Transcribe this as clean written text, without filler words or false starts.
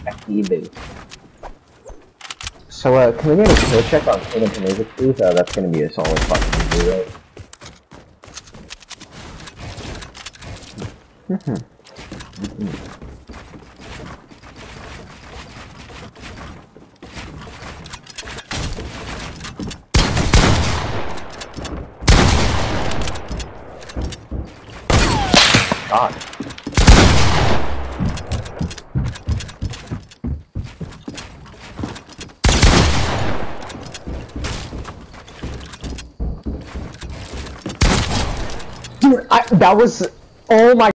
boost. So, can we get a kill check on Payment to Music, please? That's gonna be a solid fucking 0. God. Dude, that was, oh my